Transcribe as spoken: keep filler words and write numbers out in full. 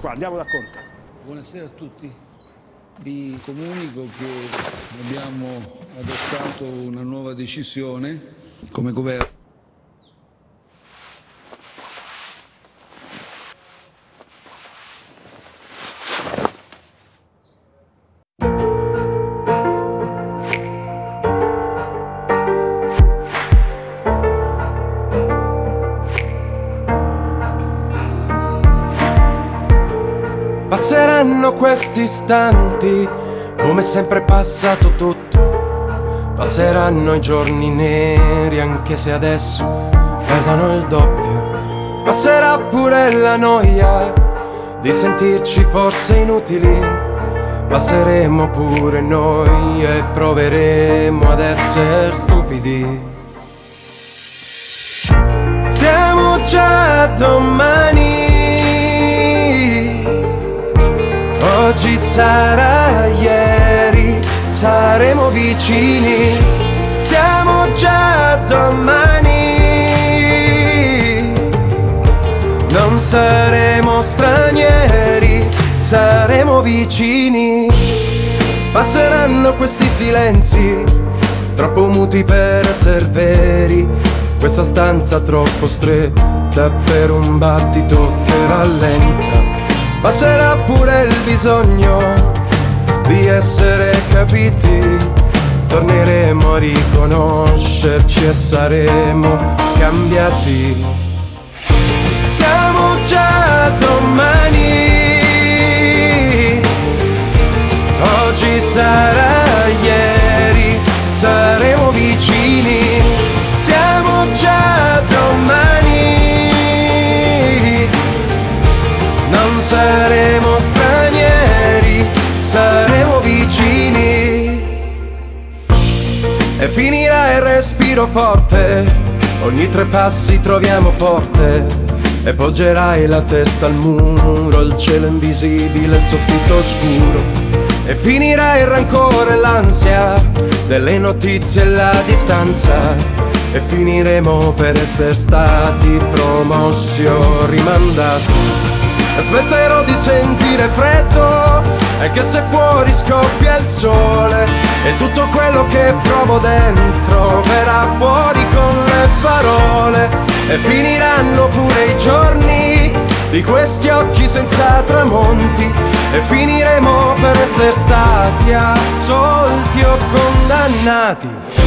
qua, andiamo da Conte. Buonasera a tutti. Vi comunico che abbiamo adottato una nuova decisione come governo. Passeranno questi istanti, come sempre è passato tutto. Passeranno i giorni neri, anche se adesso pesano il doppio. Passerà pure la noia di sentirci forse inutili. Passeremo pure noi e proveremo ad essere stupidi. Siamo già domani. Oggi sarà ieri, saremo vicini, siamo già domani. Non saremo stranieri, saremo vicini. Passeranno questi silenzi, troppo muti per essere veri. Questa stanza troppo stretta per un battito che rallenta. Passerà pure il bisogno di essere capiti. Torneremo a riconoscerci e saremo cambiati. Siamo già domani. Oggi sarà ieri, saremo vicini. Siamo già domani. Non saremo stranieri, saremo vicini. E finirà il respiro forte, ogni tre passi troviamo porte. E poggerai la testa al muro, il cielo invisibile, il soffitto oscuro. E finirà il rancore e l'ansia delle notizie e la distanza. E finiremo per essere stati promossi o rimandati. Aspetterò di sentire freddo e che se fuori scoppia il sole e tutto quello che provo dentro verrà fuori con le parole. E finiranno pure i giorni di questi occhi senza tramonti. E finiremo per essere stati assolti o condannati.